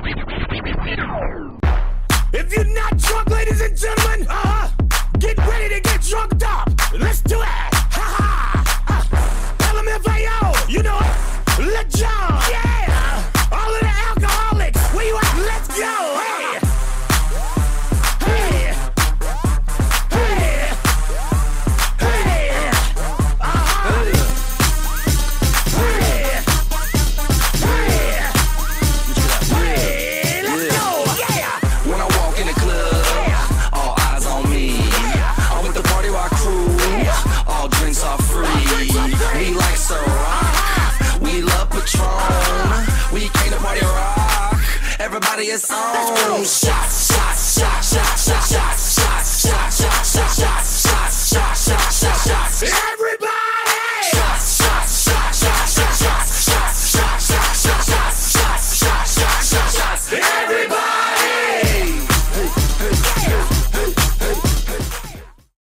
If you're not drunk, ladies and gentlemen, get ready to get drunked up. Let's do it. Ha ha. LMFAO, you know it. Let go. Yeah. All of the alcoholics, where you at? Let's go. Hey. Hey. Hey. Hey. Hey. Hey. Let's go. Yeah. When I walk in the club, all eyes on me. I'm with the party rock crew, all drinks are free. We like Ciroc, we love Patron. We came to party rock, everybody is on. Shots, shots, shots, shots, shots, shots, shots, shots, shots, shots, shots, shots, shots, shots, shots.